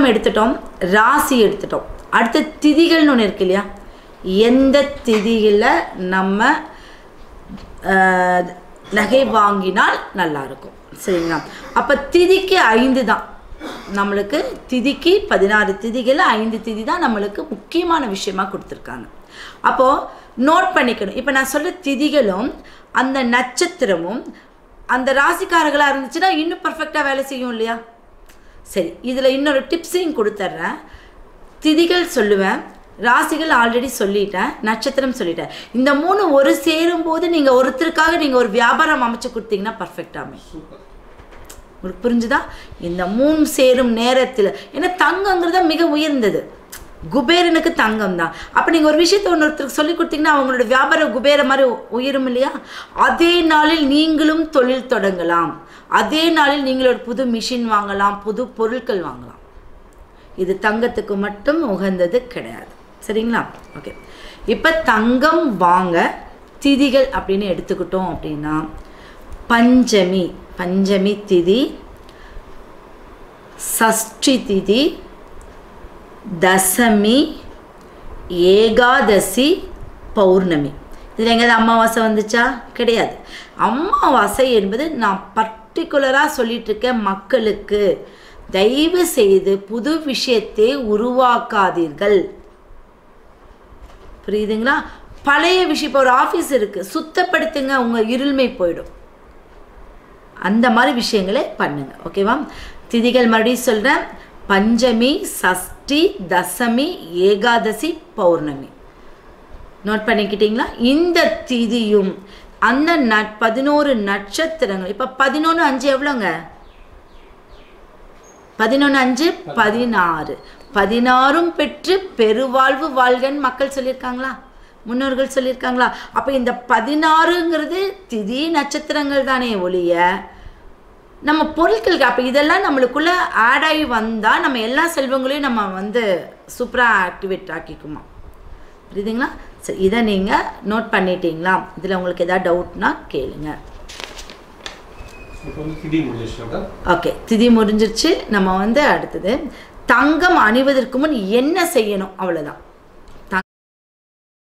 நட்சத்திரம் எடுத்துட்டோம், ராசி எடுத்துட்டோம். அடுத்து திதிகள்னு ஒன்று இருக்கு இல்லையா? எந்த திதியில் நம்ம நகை வாங்கினால் நல்லாயிருக்கும், சரிங்களா? அப்போ திதிக்கு 5 தான் நம்மளுக்கு. திதிக்கு 16 திதிகள், 5 திதி தான் நம்மளுக்கு முக்கியமான விஷயமாக கொடுத்துருக்காங்க. அப்போது நோட் பண்ணிக்கணும். இப்போ நான் சொல்கிற திதிகளும் அந்த நட்சத்திரமும் அந்த ராசிக்காரர்களாக இருந்துச்சுன்னா இன்னும் பர்ஃபெக்டாக வேலை செய்யும் இல்லையா? சரி, இதில் இன்னொரு டிப்ஸையும் கொடுத்துட்றேன். திதிகள் சொல்லுவேன், ராசிகள் ஆல்ரெடி சொல்லிட்டேன், நட்சத்திரம் சொல்லிட்டேன். இந்த 3 ஒரு சேரும்போது நீங்கள் ஒருத்தருக்காக நீங்கள் ஒரு வியாபாரம் அமைச்சு கொடுத்தீங்கன்னா பர்ஃபெக்டாக உங்களுக்கு புரிஞ்சுதா? இந்த 3 சேரும் நேரத்தில், ஏன்னா தங்கங்கிறது மிக உயர்ந்தது, குபேரனுக்கு தங்கம் தான். அப்போ நீங்கள் ஒரு விஷயத்தை ஒருத்தருக்கு சொல்லி கொடுத்தீங்கன்னா அவங்களோட வியாபாரம் குபேர மாதிரி உயரும் இல்லையா? அதே நாளில் நீங்களும் தொழில் தொடங்கலாம், அதே நாளில் நீங்களோட புது மிஷின் வாங்கலாம், புது பொருட்கள் வாங்கலாம். இது தங்கத்துக்கு மட்டும் உகந்தது கிடையாது, சரிங்களா? ஓகே, இப்போ தங்கம் வாங்க திதிகள் அப்படின்னு எடுத்துக்கிட்டோம் அப்படின்னா பஞ்சமி திதி, சஷ்டி திதி, தசமி, ஏகாதசி, பௌர்ணமி. இதில் எங்கேயாவது அமாவாசை வந்துச்சா? கிடையாது. அமாவாசை என்பது நான் பர்டிகுலராக சொல்லிகிட்ருக்கேன் மக்களுக்கு, தயவு செய்து புது விஷயத்தை உருவாக்காதீர்கள், புரியுதுங்களா? பழைய விஷயம், இப்போ ஒரு ஆஃபீஸ் இருக்குது, சுத்தப்படுத்துங்க, உங்கள் இருள்மை போயிடும். அந்த மாதிரி விஷயங்களை பண்ணுங்க, ஓகேவா? திதிகள் மறுபடியும் சொல்கிறேன், பஞ்சமி, சஷ்டி, தசமி, ஏகாதசி, பௌர்ணமி. நோட் பண்ணிக்கிட்டீங்களா? இந்த திதியும் அந்த 11 நட்சத்திரங்கள். இப்போ 11×5 எவ்வளோங்க? 11×5 16. 16ம் பெற்று பெருவாழ்வு வாழ்கன்னு மக்கள் சொல்லியிருக்காங்களா? முன்னோர்கள் சொல்லியிருக்காங்களா? அப்போ இந்த 16ங்கிறது திதி நட்சத்திரங்கள் தானே ஒழிய நம்ம பொருட்களுக்கு. அப்போ இதெல்லாம் நம்மளுக்குள்ள ஆட் ஆகி வந்தால் நம்ம எல்லா செல்வங்களையும் நம்ம சூப்பராக ஆக்டிவேட் ஆக்கிக்குமா? புரியுதுங்களா? சரி, இதை நீங்கள் நோட் பண்ணிட்டீங்களா? இதில் உங்களுக்கு எதாவது டவுட்னா கேளுங்க. ஓகே, திதி முடிஞ்சிருச்சு. நம்ம அடுத்தது தங்கம் அணிவதற்கு முன் என்ன செய்யணும், அவ்வளோதான்.